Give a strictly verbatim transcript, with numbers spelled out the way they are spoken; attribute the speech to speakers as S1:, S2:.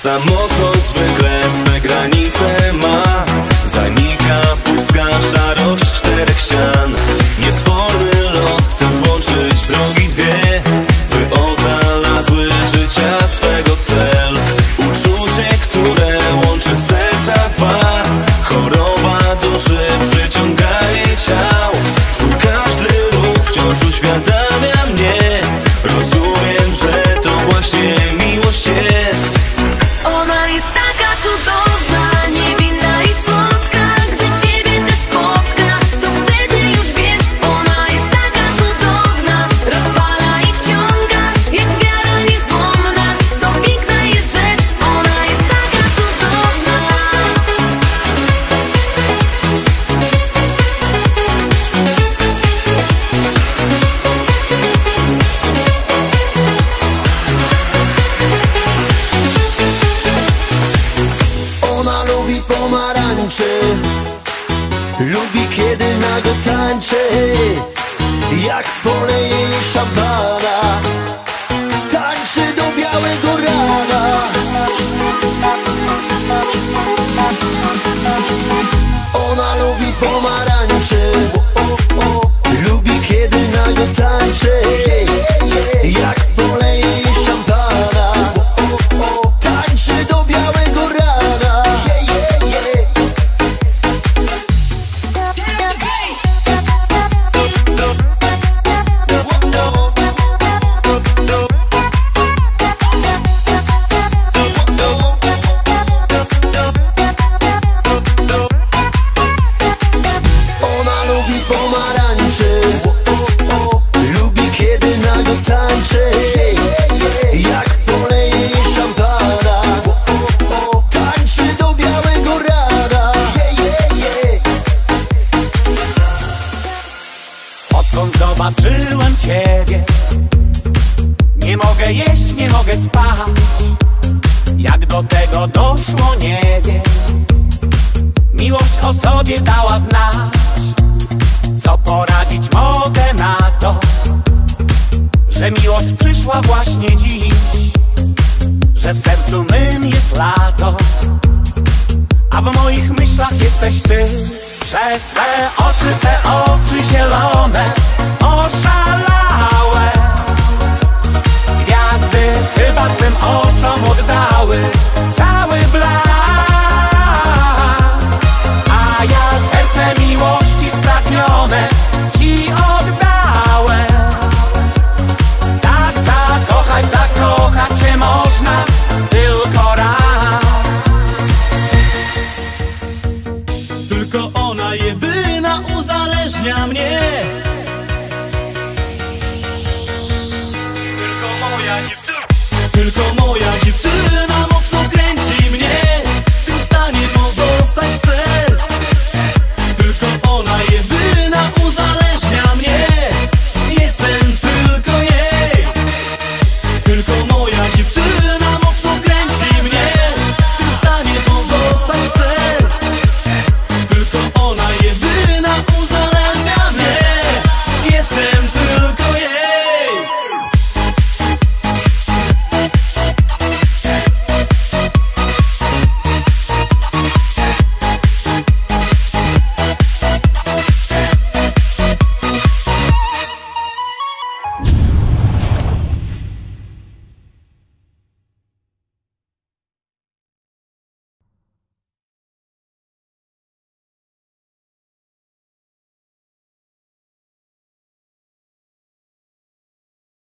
S1: Samotność zwykle swe granice ma. Zanika pustka szarość czterech ścian. Niesforny los chce złączyć drogi dwie, by odnalazły życia swego cel. Uczucie, które łączy serca dwa, choroba duszy, przyciąganie ciał. Twój każdy ruch wciąż uświadamia mnie. Rozumiem, że to właśnie miłość jest.
S2: Ona jest taka cudowna, niewinna i słodka. Gdy ciebie też spotka, to wtedy już wiesz. Ona jest taka cudowna, rozpala i wciąga, jak wiara niezłomna. To piękna jest rzecz, ona jest taka cudowna.
S3: Ona lubi pomarańcze, lubi kiedy nago tańczy, jak poleje jej szampana. Tańczy do białego rana. Ona lubi pomarańcze, lubi kiedy nago tańczy, jak poleje jej szampana. Tańczy do białego rana. Ona lubi pomarańcze, lubi kiedy nago tańczy, jak poleje jej szampana. Tańczy do białego rana.
S4: Odkąd zobaczyłem ciebie, nie mogę jeść, nie mogę spać. Jak do tego doszło, nie wiem. Miłość o sobie dała znać. Co poradzić mogę na to, że miłość przyszła właśnie dziś, że w sercu mym jest lato, a w moich myślach jesteś ty. Przez twe oczy, te oczy zielone, oszalałe. Gwiazdy chyba twym oczom oddały cały blask. A ja serce miłości spragnione ci oddałem. Tak zakochać, zakochać się można tylko raz.
S5: Tylko ona jedyna uzależnia mnie